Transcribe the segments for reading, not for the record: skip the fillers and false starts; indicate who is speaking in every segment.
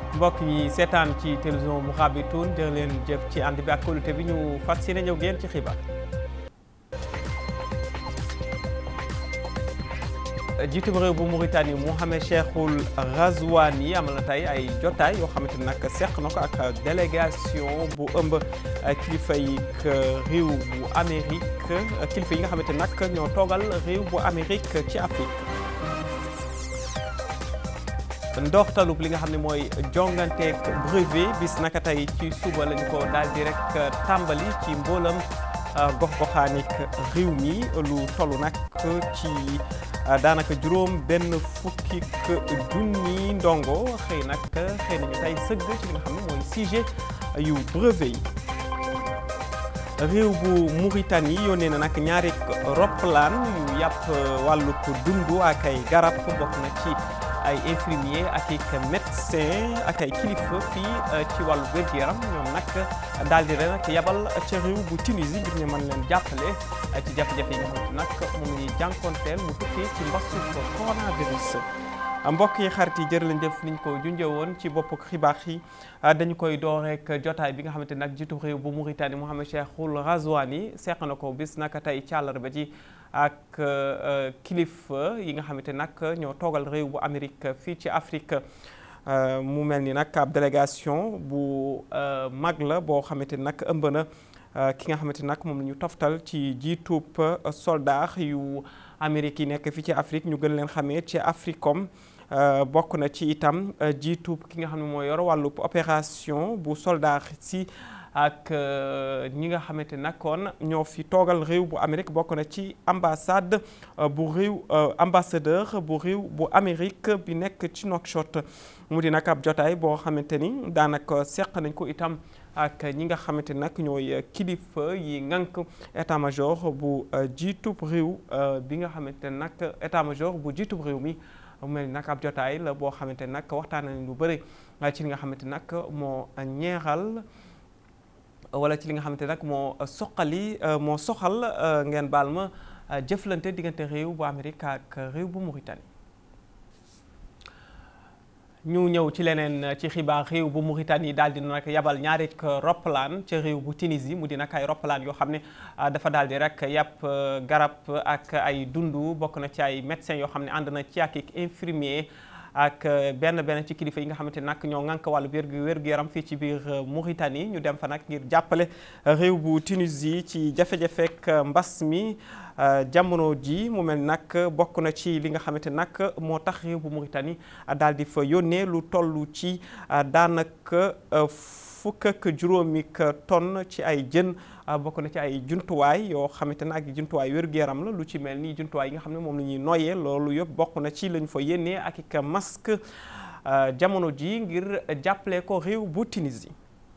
Speaker 1: mbokk yi seetaan ci télévision Mourabitoun jërë leen jëf ci ànd bi ak kóolute bi ñu fas yéene ñëw ngeen ci xibaar. jiitu réew bu Mauritanie Mohamed Cheikhul Ghazouani amal na tey ay jotaay yoo xamante ne nag seq na ko ak délégation bu ëmb kilifa yi réew bu Amérique kilifa yi nga xamante nag ñoo toogal réew bu Amérique ci Afrique. ndoxtalub li nga xam ne mooy jonganteeg brevet bis naka tey ci suba lañu ko daal di rek tàmbali ci mboolam gox-goxaanik réew mi lu toll nag ci daanaka juróom benn fukki junni ndongo xëy nañu tey sëgg ci li nga xam ne mooy sujet yu brevet yi. réew bu Mauritanie yónnee na nag ñaari roppalaan yu yàpp wàllu dundu ak ay garab bokk na ci ay infirmier ak i médecin ak ay kilifa fii ci wàllu wér-gu-yaram ñoom nag daal di ren yabal ca réew bu Tunisie ngir ñu mën leen jàppale ci jafe-jafe yi nga xam ne nag moom la ñuy jànkoonteel mu tukkee ci mbasu coronavirus. mbokk yi xarit yi jërë leen jëf niñ ko junjee woon ci bopp xibaar yi dañu koy door rek jotaay bi nga xamante nag jiitu réew bu Mauritanie Mohamed Cheikhul Ghazouani seq na ko bis naka tey ci àllarba ji ak kilifa yi nga xamante nag ñoo toogal réew bu Amérique fii ci Afrique mu mel ni nag ab délégation bu mag la boo xamante nag ëmb na ki nga xamante nag moom la ñu toftal ci jiitub soldat yu Amérique yi nekk fii ci Afrique ñu gën leen xamee ci Africom bokk na ci itam jiitub ki nga xam ne moo yor wàllu opération bu soldat si ak ñi nga xamante nag kon ñoo fi toogal réew bu Amérique bokk na ci ambassade bu réew ambassadeur bu réew bu Amérique bi nekk ci Nouakchott mu di nag ab jotaay boo xamante ni daanaka seq nañ ko itam ak ñi nga xamante nag ñooy kilifa yi ngànk état-major bu jiitub réew bi nga xamante nag état-major bu jiitub réew mi mu mel ni nag ab jotaay la boo xamante nag waxtaan nañ lu bëri ci li nga xamante nag moo ñeexal wala ci li nga xamante nag moo soxal ngeen baal ma jëflante diggante réew bu Amérique ak réew bu Mauritanie. ñu ñëw ci leneen ci xibaar réew bu Mauritanie daal di nag yabal ñaari roppalaan ca réew bu Tunisie mu di nag ay roppalaan yoo xam ne dafa daal di rek yàpp garab ak ay dundu bokk na ci ay médecins yoo xam ne ànd na ci ak infirmier ak benn ci kilifa yi nga xamante nag ñoo ŋànk wàllu wér-gu-yaram fii ci biir Mauritanie ñu dem fa nag ngir jàppale réew bu Tunisie ci jafe-jafek mbas mi jamono ji mu mel nag bokk na ci li nga xamante nag moo tax réew bu Mauritanie daal di fa yónnee lu toll ci daanaka fukk ak juróomi tonne ci ay jën bokk na ci ay jumtuwaay yoo xamante ne ak jumtuwaay wér-gu-yaram la lu ci mel ni jumtuwaay yi nga xam ne moom la ñuy noyyee loolu yëpp bokk na ci lañ fa yénnee ak i masque jamono ji ngir jàppale ko réew bu Tunisie.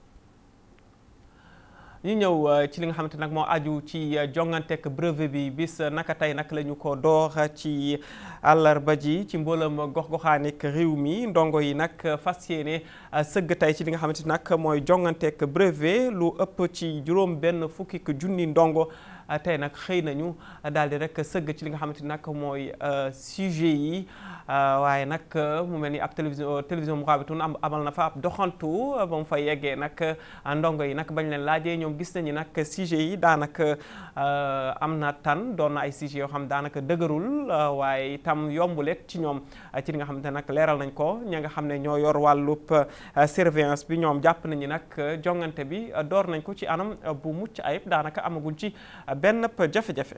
Speaker 1: ñu ñëw ci li nga xamante nag moo aju ci jonganteeg brevet bi bis naka tey nag la ñu ko door ci àllarba ji ci mboolam gox-goxaanik réew mi ndongo yi nag fas yéene sëgg tey ci li nga xamante nag mooy jonganteeg brevet lu ëpp ci juróom benn fukki junni ndongo tey nag xëy nañu daal di rek sëgg ci li nga xamante nag mooy sujet yi waaye nag mu mel ni ab télévision Mourabitoun amal na fa ab doxantu ba mu fa yeggee nag ndongo yi nag bañ leen laajee ñoom gis nañu nag sujet yi daanaka am na tan doon na ay sujet yoo xam daanaka dëgërul waaye itam yombulet ci ñoom ci li nga xamante nag leeral nañ ko ña nga xam ne ñoo yor wàllub surveillance bi ñoom jàpp nañu nag jongante bi door nañ ko ci anam bu mucc ayib daanaka amaguñ ci benn jafe-jafe.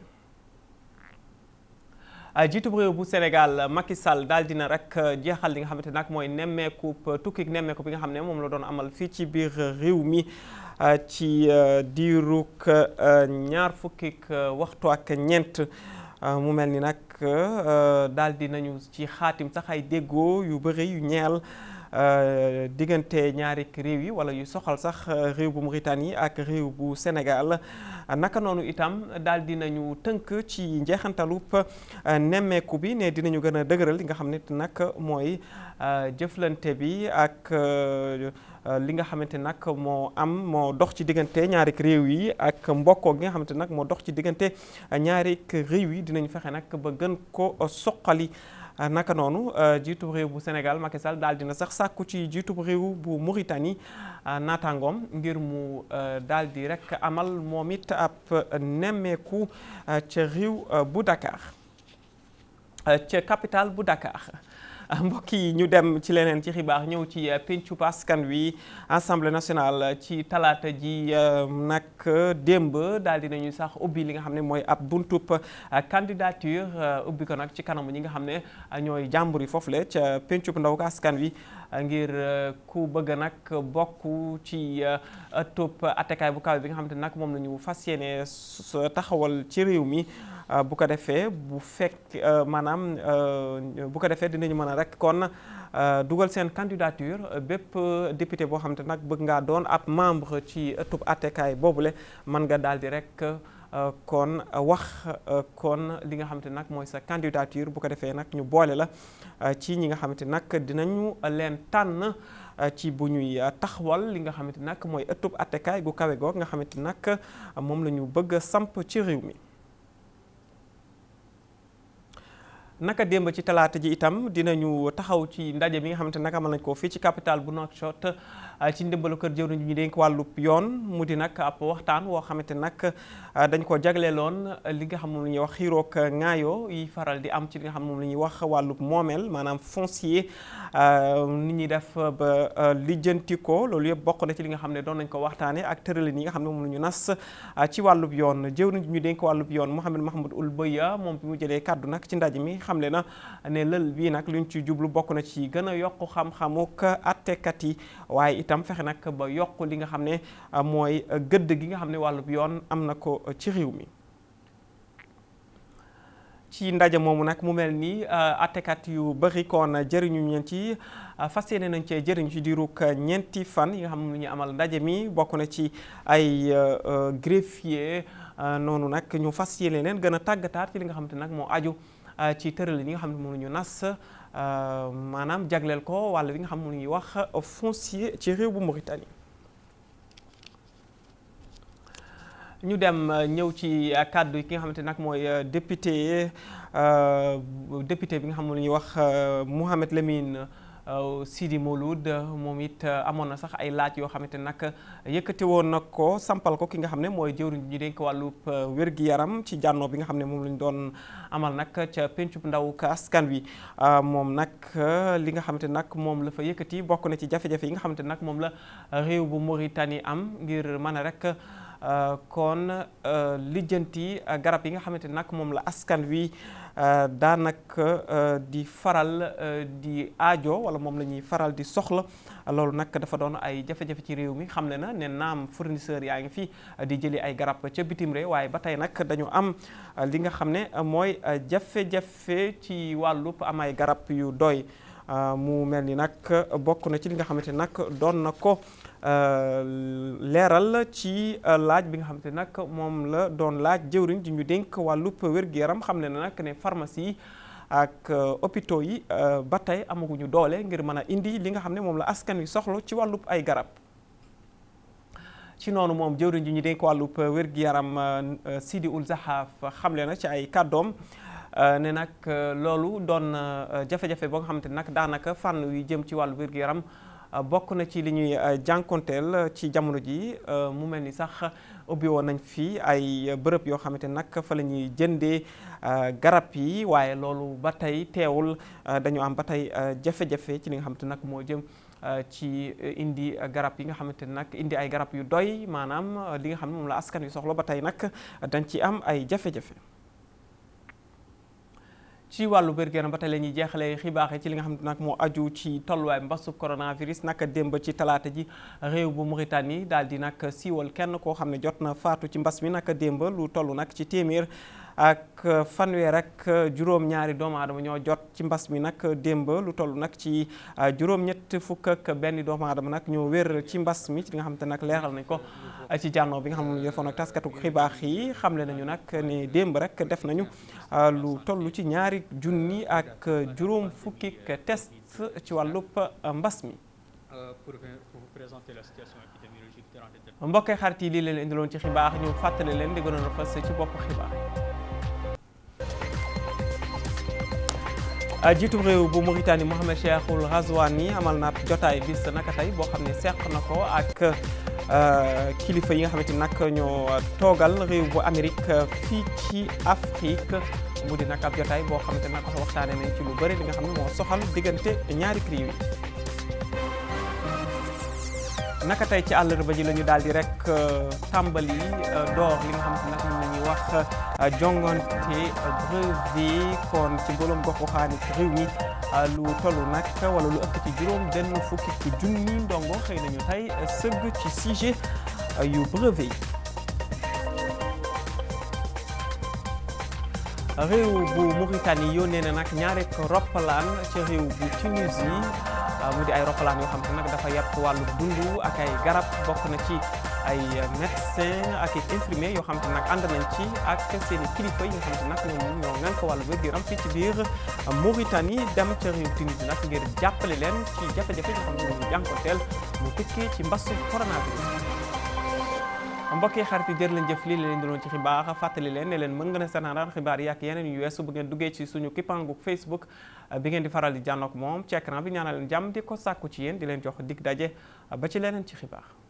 Speaker 1: jiitu réew bu Sénégal Macky Sall daal dina rek jeexal li nga xamante nag mooy tukki nemmeeku bi nga xam ne moom la doon amal fii ci biir réew mi ci diirug ñaar fukki waxtu ak ñeent mu mel ni nag daal di nañu ci xaatim sax ay déggoo yu bëri yu ñeel diggante ñaari réew yi wala yu soxal sax réew bu Mauritanie ak réew bu Sénégal naka noonu itam daal dinañu tënk ci njeexantalub nemmeeku bi ne dinañu gën a dëgëral li nga xam ne nag mooy jëflante bi ak li nga xamante nag moo dox ci diggante ñaari réew yi ak mbokkoo gi nga xamante nag moo dox ci diggante ñaari réew yi dinañu fexe nag ba gën ko soqali naka noonu jiitu réew bu Sénégal Macky Sall daal dina sax sàkku ci jiitu réew bu Mauritanie naataangoom ngir mu daal di rek amal moom it ab nemmeeku ca réew bu Dakar ca capitale bu Dakar. mbokk yi ñu dem ci leneen ci xibaar ñëw ci pencub askan wi assemblée nationale ci talaata ji nag démb daal dinañu sax ubbi li nga xam ne mooy ab buntub candidature ubbi ko nag ci kanamu ñi nga xam ne ñooy jàmbur yi foofu le ca pencub ndaw askan wi ngir ku bëgg nag bokk ci ëttub attekaay bu kaw bi nga xam ne nag moom la ñu fas yéene taxawal ci réew mi bu ko defee bu fekk maanaam bu ko defee dinañu mën a rek kon dugal seen candidature bépp député boo xam te nag bëgg ngaa doon ab membre ci ëttub attekaay boobule mën nga daal di rek kon wax kon li nga xamante nag mooy sa candidature bu ko defee nag ñu boole la ci ñi nga xamante nag dinañu leen tànn ci bu ñuy taxawal li nga xamante nag mooy ëttub attekaay gu kawe goog nga xamante nag moom la ñu bëgg a samp ci réew mi. naka démb ci talaata ji itam dinañu taxaw ci ndaje mi nga xamante nag amal nañ ko fii ci capitale bu Nouakchott ci ndimbalu kër jëwriñ ñu dénk wàllub yoon mu di nag ab waxtaan woo xamante nag dañ ko jagleeloon li nga xam moom la ñuy wax xiiroog ŋaayoo yi faral di am ci li nga xam moom la ñuy wax wàllub moomeel maanaam foncier nit ñi def ba lijjanti ko loolu yëpp bokk na ci li nga xam ne doon nañ ko waxtaane ak tëralin yi nga xam ne moom la ñu nas ci wàllub yoon jëwriñ ñu dénk wàllub yoon Mouhamed Mahmoud Ould Boya moom bi mu jëlee kàddu nag ci ndaje mi xamle na ne lël bii nag luñ ci jublu bokk na ci gën a yokk xam-xamuk attekat yi waaye itam fexe nag ba yokk li nga xam ne mooy gëdd gi nga xam ne wàllub yoon am na ko ci réew mi. ci ndaje moomu nag mu mel ni attekat yu bëri kon jëriñu ñeen ci fas yéene nañ cee jëriñu ci diirug ñeenti fan yi nga xam ne ñu amal ndaje mi bokk na ci ay greffier noonu nag ñu fas yéene leen gën a tàggataat ci li nga xam te nag moo aju ci tëral yi nga xam ne moom la ñu nas maanaam jagleel ko wàll bi nga xam ne ñuy wax foncier ci réew bu Mauritanie. ñu dem ñëw ci kàddu yi ki nga xamante nag mooy député bi nga xam ne ñuy wax Mouhamed Lamine Sidi Mouloud moom it amoon na sax ay laaj yoo xamante nag yëkkati woon na ko sampal ko ki nga xam ne mooy jëwriñ ñu dénk wàllub wér-gi-yaram ci jànnoo bi nga xam ne moom lañ doon amal nag ca pencub ndaw askan wi moom nag li nga xamante nag moom la fa yëkkati bokk na ci jafe-jafe yi nga xamante nag moom la réew bu Mauritanie am ngir mën a rek kon lijjanti garab yi nga xamante nag moom la askan wi daanaka di faral di aajo wala moom la ñuy faral di soxla loolu nag dafa doon ay jafe-jafe ci réew mi xam ne na ne naam fournisseur yaa ngi fi di jëli ay garab ca bitim réew waaye ba tey nag dañu am li nga xam ne mooy jafe-jafe ci wàllub am ay garab yu doy mu mel ni nag bokk na ci li nga xamante nag doon na ko leeral ci laaj bi nga xamante nag moom la doon laaj jëwriñ di ñu dénk wàllub wér-gu-yaram xam ne nag ne pharmacie yi ak hôpitaux yi ba tey amaguñu doole ngir mën a indi li nga xam ne moom la askan wi soxla ci wàllub ay garab. ci noonu moom jëwriñ ji ñu dénk wàllub wér-gu-yaram Sidi Ould Zahaf xamle na ci ay kàddoom ne nag loolu doon jafe-jafe boo nga xamante nag daanaka fànn yu jëm ci wàllu wér-gu-yaram bokk na ci li ñuy jànkonteel ci jamono ji mu mel ni sax ubbi woon nañ fi ay bërëb yoo xamante nag fa la ñuy jëndee garab yi waaye loolu ba tey teewul dañu am ba tey jafe-jafe ci li nga xamante nag moo jëm ci indi garab yi nga xamante nag indi ay garab yu doy maanaam li nga xam ne moom la askan wi soxla ba tey nag dañ ci am ay jafe-jafe. ci wàllu wér-gu-yaram ba tey la ñuy jeexalee xibaar yi ci li nga xam ne nag moo aju ci tolluwaay mbasu coronavirus naka démb ci talaata ji réew bu Mauritanie daal di nag siiwal kenn koo xam ne jot na faatu ci mbas mi naka démb lu toll nag ci téeméer ak fanweer ak juróom-ñaari doomu aadama ñoo jot ci mbas mi nag démb lu toll nag ci juróom-ñett fukk ak benn doomu aadama nag ñoo wér ci mbas mi ci li nga xamante nag leeral nañ ko ci jànnoo bi nga xam ne defoon ak taskatu xibaar yi xamle nañu nag ne démb rek def nañu lu toll ci ñaari junni ak juróom fukki test ci wàllub mbas mi. mbokkee xarit yi lii leen indiloon ci xibaar ñu fàttale leen di gënoon a fës ci bopp xibaar. jiitu réew bu Mauritanie Mohamed Cheikhul Ghazouani amal na jotaay bis naka tey boo xam ne seq na ko ak kilifa yi nga xamante ni nag ñoo toogal réew bu Amérique fii ci Afrique mu di nag ab jotaay boo xamante nag waxtaane nañ ci lu bëri li nga xam ne moo soxal diggante ñaari réew yi. naka tey ci àllarba ji la ñu daal di rek tàmbali door li nga xamante nag moom la ñuy wax jongante brevet kon ci mbooloom gox-goxaani réew mi lu toll nag wala lu ëpp ci juróom benn fukki junni ndongo xëy nañu tey sëgg ci sujet yu brevet yi. réew bu Mauritanie yónnee na nag ñaari roppalaan ci réew bu Tunisie mu di ay roppalaan yoo xam te nag dafa yàpp wàllu dund ak ay garab bokk na ci ay médecin ak infirmier yoo xam te nag ànd nañ ci ak seen i kilifa yi nga xam te nag ñoom ñoo ngànk wàllu wér-gu-yaram fii ci biir Mauritanie dem ca réew Tunisie nag ngir jàppale leen ci jafe-jafe yoo xam ne ñu jànkonteel mu tukkee ci mbasu coronavirus. mbokk yi xarit yi jërë leen jëf lii leen doon ci xibaar fàttali leen ne leen mën nga ne seetaan xibaar yi ak yeneen yu weesu bu ngeen duggee ci suñu kippaangu Facebook bi ngeen di faral di jànnoog moom ci écran bi ñaanal leen jàmm di ko sàkku ci yéen di leen jox dig daje ba ci leneen ci xibaar.